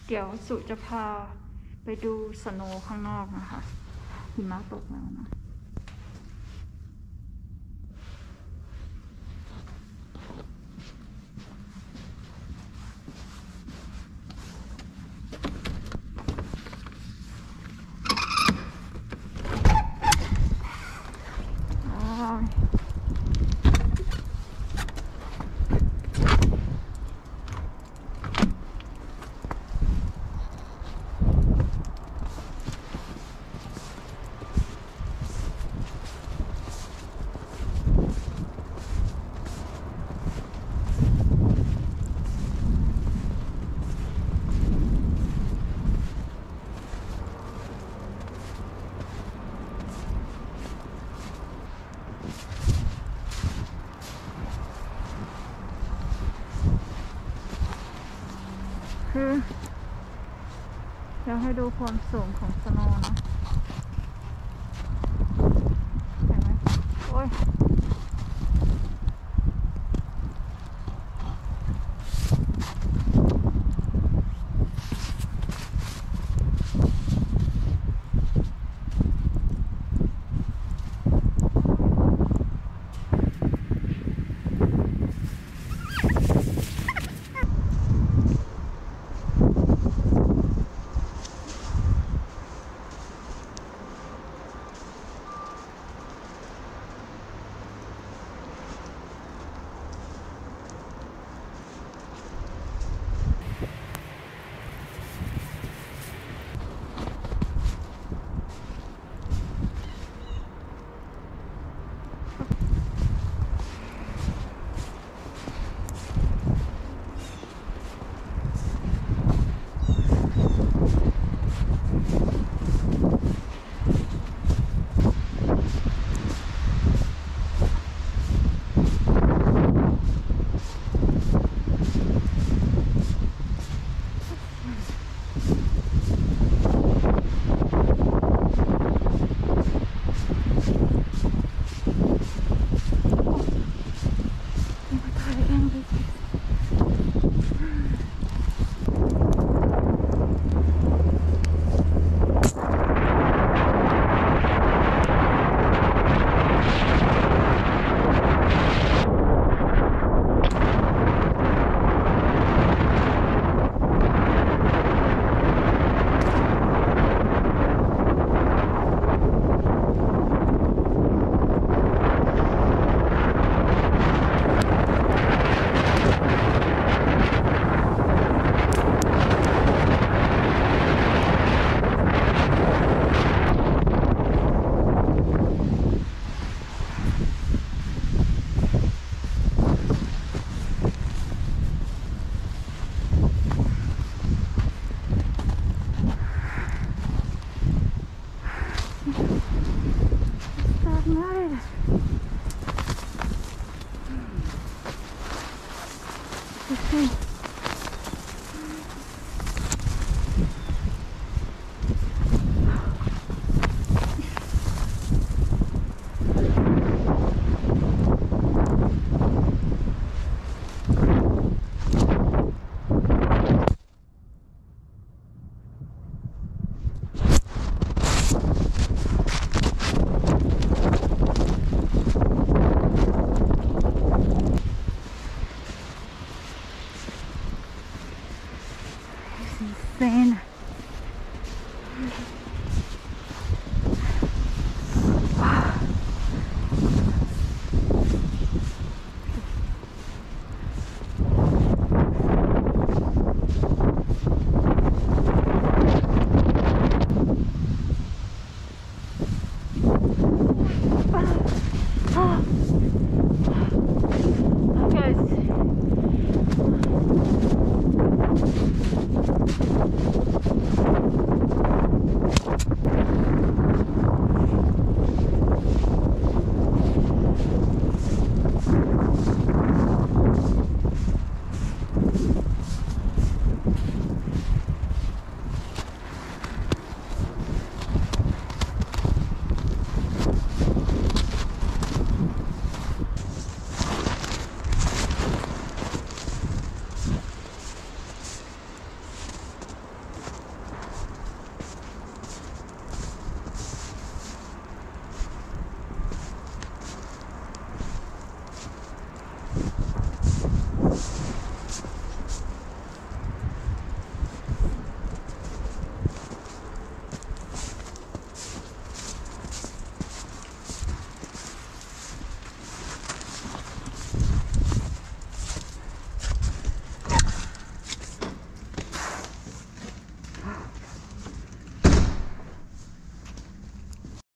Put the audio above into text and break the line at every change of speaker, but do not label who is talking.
เดี๋ยวสุจะพาไปดูสโนว์ข้างนอกนะคะหิมะตกแล้วนะคือเดี๋ยวให้ดูความสูงของสโนว์นะเห็นไหมโอ้ยเซน